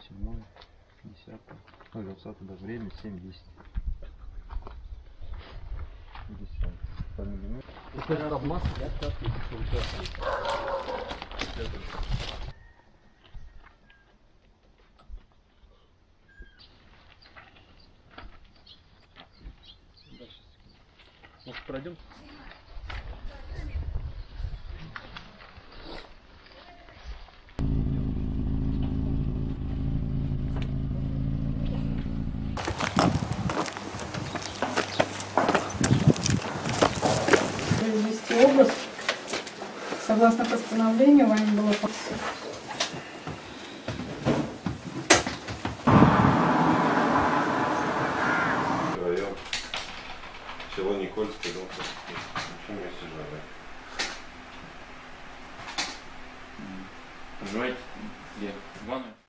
7, 10, ну 20 даже время 7:10. 10. Это масса, да, так, может, пройдем? Произвести обыск. Согласно постановлению, вами было район, село Никольское, дом 46. Почему вместе живем? Понимаете, где? Ванна.